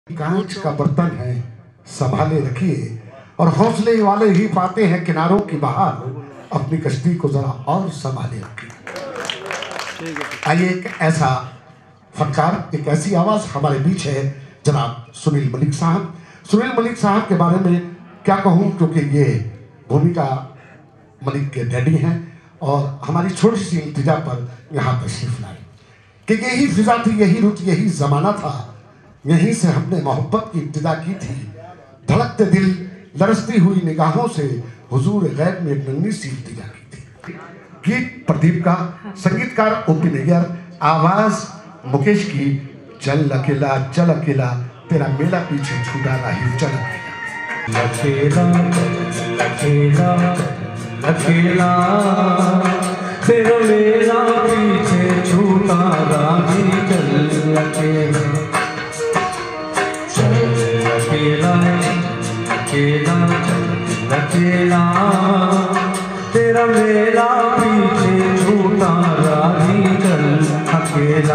कांच का बर्तन है संभाले रखिए, और हौसले वाले ही पाते हैं किनारों की बहार, अपनी कश्ती को जरा और संभाले रखिए। आइए एक ऐसा फनकार, एक ऐसी आवाज हमारे बीच है जनाब सुनील मलिक साहब। सुनील मलिक साहब के बारे में क्या कहूं, क्योंकि ये भूमिका मलिक के डैडी हैं और हमारी छोटी सी इल्तिजा पर यहाँ तशरीफ लाए कि यही फिजा थी, यही रुत, यही जमाना था, यहीं से हमने मोहब्बत की इब्तिदा की थी। धड़कते दिल लरसती हुई निगाहों से हुजूर गैब में एक नन्ही सी इल्तिजा की थी। गीत प्रदीप का, संगीतकार ओपी नैयर, आवाज मुकेश की। चल अकेला चल अकेला, तेरा मेला पीछे छूटा नहीं, चल अकेला अकेला अकेला, तेरा मेला पीछे छूटा नहीं, चल अकेला अकेला अकेला अकेला, तेरा मेरा पीछे छूटा राही, चल अकेला।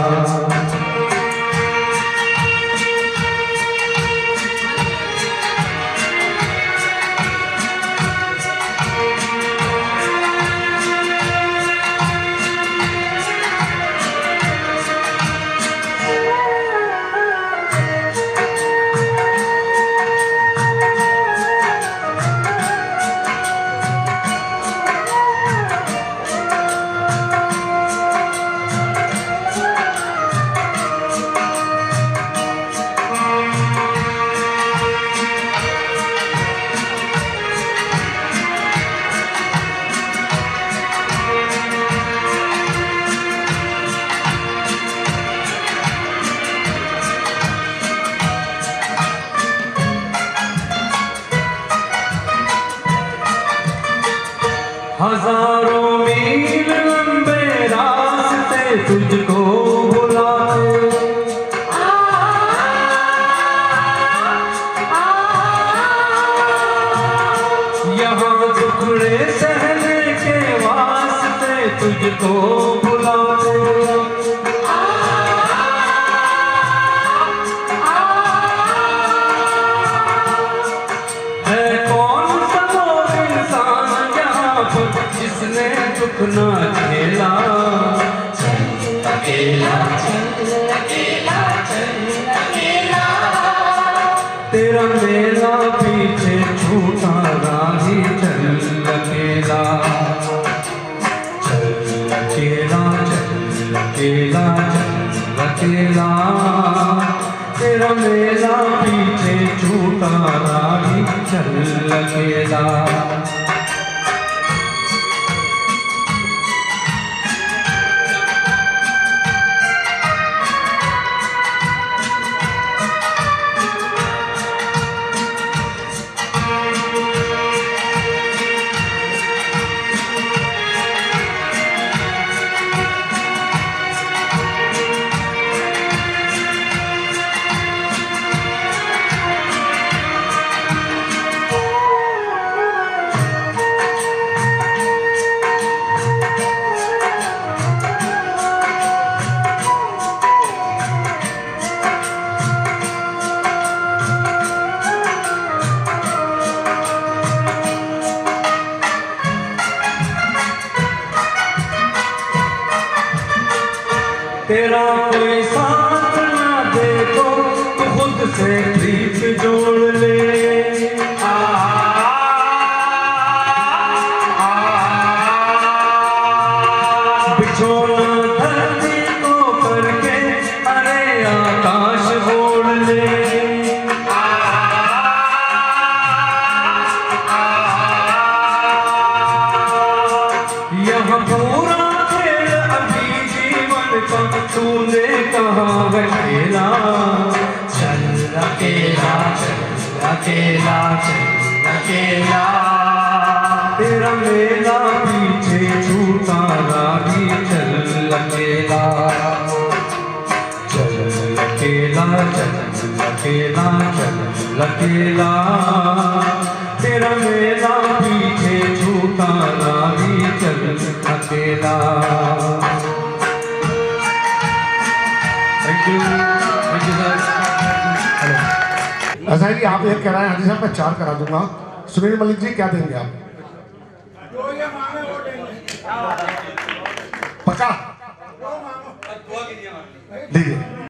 हजारों मील लंबे रास्ते तुझको बुलाए, यहाँ टुकड़े सहने के वास्ते तुझको बुलाए। जिसने दुख ना झेला, चल अकेला चल अकेला चल अकेला, तेरा मेला पीछे छूटा राही, चल अकेला चल अकेला चल अकेला चल अकेला, तेरा मेला पीछे छूटा राही, चल अकेला। तेरा कोई साथ ना दे तो तू खुद से प्रीत जोड़ ले, बिछोना धरती को करके अरे आकाश ओढ़ ले। यहाँ पूरा तूने कहा है खेला, चल अकेला चल अकेला चल अकेला, तेरा मेला पीछे छूटा राही, चल अकेला चल अकेला चल अकेला चल अकेला, तेरा मेला पीछे छूटा राही, चल अकेला। Thank you sir. ऐसा है कि आप एक कराएं हाजी साहब, मैं 4 करा दूंगा। सुनील मलिक जी क्या देंगे आप? पक्का? दीजिए।